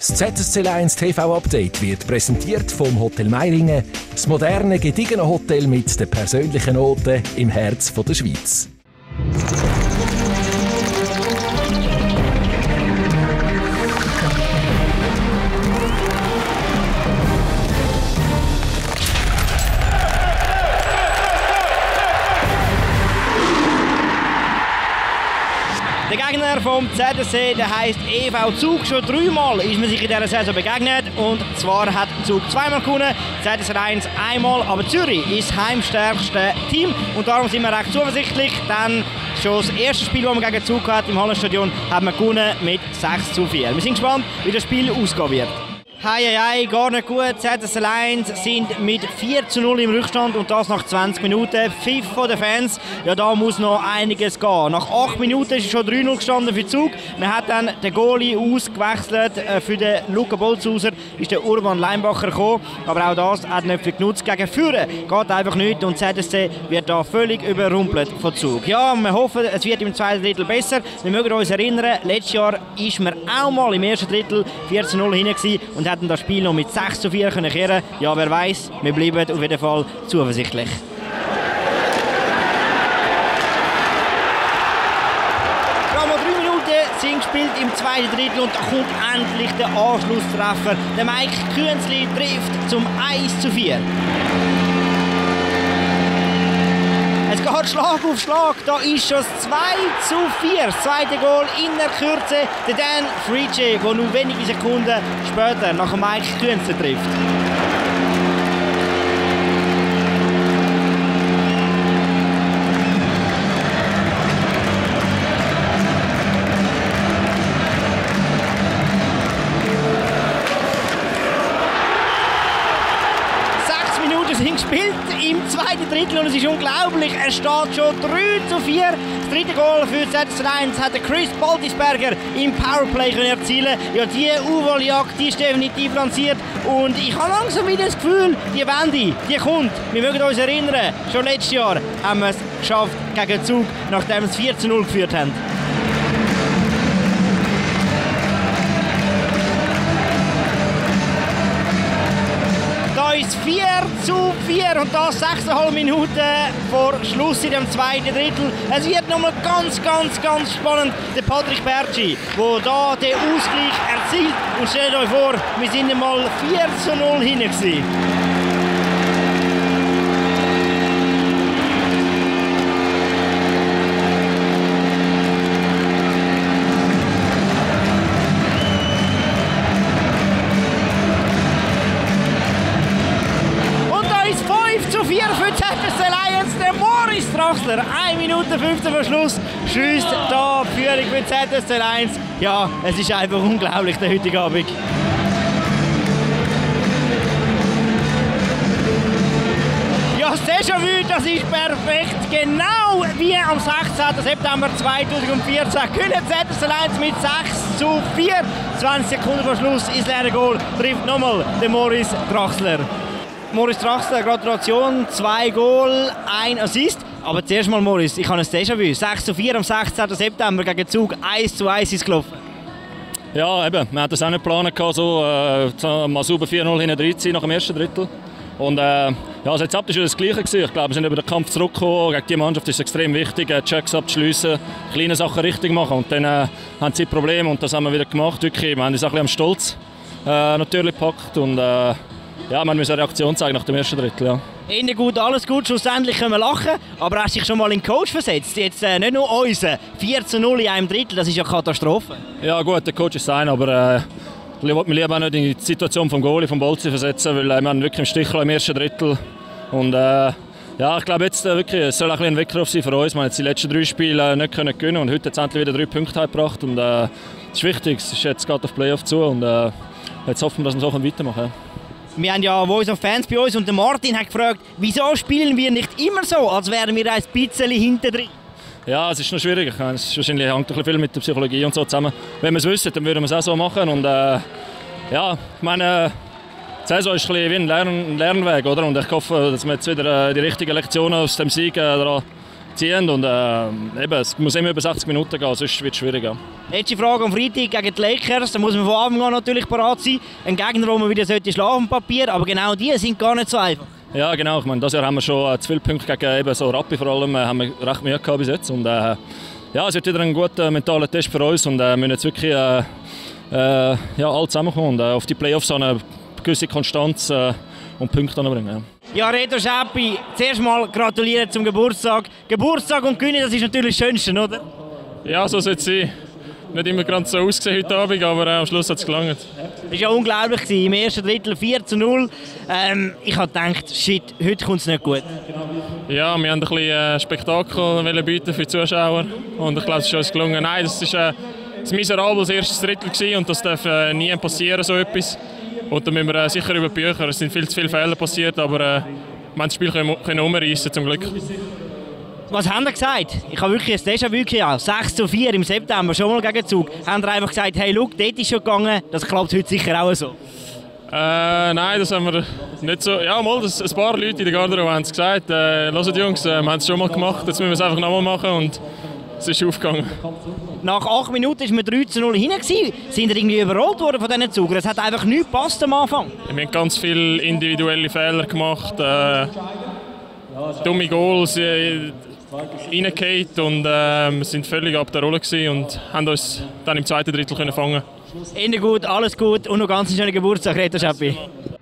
Das ZSC1 TV-Update wird präsentiert vom Hotel Meiringen, das moderne, gediegene Hotel mit den persönlichen Noten im Herz der Schweiz. Der Gegner vom ZSC, der heisst EV Zug. Schon 3-mal ist man sich in dieser Saison begegnet. Und zwar hat Zug 2-mal gewonnen, ZSC 1 einmal. Aber Zürich ist das heimstärkste Team. Und darum sind wir recht zuversichtlich. Denn schon das erste Spiel, das man gegen Zug hat im Hallenstadion, haben wir gewonnen mit 6:4. Wir sind gespannt, wie das Spiel ausgehen wird. Hei, gar nicht gut. ZSC 1 sind mit 4:0 im Rückstand und das nach 20 Minuten. Pfiff von den Fans, ja, da muss noch einiges gehen. Nach 8 Minuten ist es schon 3:0 gestanden für Zug. Man hat dann den Goalie ausgewechselt. Für den Luca Bolzhauser ist der Urban Leinbacher gekommen. Aber auch das hat nicht viel genutzt. Gegen Führen geht einfach nicht und ZSC wird da völlig überrumpelt von Zug. Ja, wir hoffen, es wird im zweiten Drittel besser. Wir mögen uns erinnern, letztes Jahr ist man auch mal im ersten Drittel 4:0 hinten und hätten das Spiel noch mit 6:4 kehren können. Ja, wer weiß, wir bleiben auf jeden Fall zuversichtlich. Gerade mal 3 Minuten sind gespielt im zweiten Drittel und da kommt endlich der Anschlusstreffer. Der Mike Künzli trifft zum 1:4. Es geht Schlag auf Schlag, da ist schon das 2:4, das zweite Goal in der Kürze. Der Dan Frietsche, der nur wenige Sekunden später nach dem Mike Künzli trifft. Sind gespielt im zweiten Drittel und es ist unglaublich, es steht schon 3:4. Das dritte Goal für ZSC 1 hat der Chris Baltisberger im Powerplay erzielen. Ja, die U-Wahl-Jagd, die ist definitiv lanciert und ich habe langsam wieder das Gefühl, die Wende, die kommt. Wir mögen uns erinnern, schon letztes Jahr haben wir es geschafft gegen Zug, nachdem wir es 4:0 geführt haben. Ist 4:4 und das 6,5 Minuten vor Schluss in dem zweiten Drittel. Es wird nochmal ganz spannend. Der Patrick Bertschi, der da den Ausgleich erzielt. Und stellt euch vor, wir sind einmal 4:0 hinten gewesen. Für ZSC Lions, der Morris Drachsler, 1 Minute 15 vor Schluss, schießt da die Führung für ZSC 1. Ja, es ist einfach unglaublich, der heutige Abend. Ja, das Déjà-vu, das ist perfekt. Genau wie am 16. September 2014 können ZSC 1 mit 6:4. 20 Sekunden vor Schluss ins leere Goal trifft nochmal der Morris Drachsler. Morris Drachsler, Gratulation, 2 Goal, 1 Assist. Aber zuerst mal, Morris, ich habe ein Déjà-vu. 6:4 am 16. September gegen Zug, 1:1 ist gelaufen. Ja, eben, wir hatten das auch nicht geplant, so mal sauber 4:0 hinten drin nach dem ersten Drittel. Und ja, also jetzt war das Gleiche gewesen. Ich glaube, wir sind über den Kampf zurückgekommen. Gegen die Mannschaft ist es extrem wichtig, Checks abzuschliessen, kleine Sachen richtig machen. Und dann haben sie Probleme und das haben wir wieder gemacht. Wirklich, wir haben uns auch ein bisschen am Stolz natürlich gepackt. Und, ja, man muss eine Reaktion zeigen nach dem ersten Drittel. Ja. Innen gut, alles gut, schlussendlich können wir lachen. Aber hast du dich schon mal in den Coach versetzt? Jetzt nicht nur unseren 4:0 in einem Drittel, das ist ja Katastrophe. Ja gut, der Coach ist sein, aber ich wollte mich lieber auch nicht in die Situation vom Goalie, vom Bolzi versetzen, weil wir haben wirklich im Stich im ersten Drittel. Und ja, ich glaube jetzt wirklich, es soll auch ein Weckruf sein für uns. Wir haben jetzt die letzten 3 Spiele nicht gewinnen und heute hat es endlich wieder 3 Punkte gebracht. Und das ist wichtig, es ist jetzt gerade auf Playoff zu und jetzt hoffen wir, dass wir so weitermachen können. Wir haben ja Voice of Fans bei uns und der Martin hat gefragt, wieso spielen wir nicht immer so, als wären wir ein bisschen hinten drin? Ja, es ist noch schwierig. Es ist wahrscheinlich hängt ein bisschen viel mit der Psychologie und so zusammen. Wenn wir es wüssten, dann würden wir es auch so machen. Und ja, ich meine, die Saison ist ein bisschen wie ein Lernweg, oder? Und ich hoffe, dass wir jetzt wieder die richtigen Lektionen aus dem Sieg ziehen und eben, es muss immer über 60 Minuten gehen, sonst wird es schwierig. Ja. Letzte Frage am Freitag gegen die Lakers, da muss man von Anfang an natürlich parat sein. Ein Gegner, wo man wieder schlafen auf dem Papier, aber genau die sind gar nicht so einfach. Ja genau, ich meine, dieses Jahr haben wir schon zu viele Punkte gegen eben so Rappi vor allem, haben wir recht Mühe gehabt bis jetzt. Und, ja, es wird wieder ein guter mentaler Test für uns und wir müssen jetzt wirklich ja, alle zusammenkommen und auf die Playoffs eine gewisse Konstanz und Punkte anbringen. Ja, Reto Schäppi, zuerst mal gratulieren zum Geburtstag. Geburtstag und Gewinnen, das ist natürlich das Schönste, oder? Ja, so sollte es sein. Nicht immer ganz so ausgesehen heute Abend, aber am Schluss hat es gelangt. Das war ja unglaublich. Im ersten Drittel 4:0. Ich habe gedacht, shit, heute kommt es nicht gut. Ja, wir haben ein bisschen Spektakel bieten für die Zuschauer und ich glaube, es ist uns gelungen. Nein, das war ein miserables erstes Drittel gewesen und das darf nie passieren, so etwas. Und da müssen wir sicher über die Bücher. Es sind viel zu viele Fehler passiert, aber wir haben das Spiel können umreißen, zum Glück. Was haben Sie gesagt? Ich habe wirklich ein Déjà-vu gehabt. 6:4 im September, schon mal gegen Zug. Haben Sie einfach gesagt, hey, look, dort ist schon gegangen, das klappt heute sicher auch so? Nein, das haben wir nicht so. Ja, mal, ein paar Leute in der Garderobe haben es gesagt. Hört Jungs, wir haben es schon mal gemacht, jetzt müssen wir es einfach nochmal machen und es ist aufgegangen. Nach 8 Minuten war wir 3:0 hinten. Sind wir irgendwie überrollt worden von diesen Zugern? Es hat einfach nichts gepasst am Anfang. Wir haben ganz viele individuelle Fehler gemacht, dumme Goals reingefallen und wir sind völlig ab der Rolle und haben uns dann im zweiten Drittel fangen. Ende gut, alles gut und noch ganz einen schönen Geburtstag, Reto Schäppi.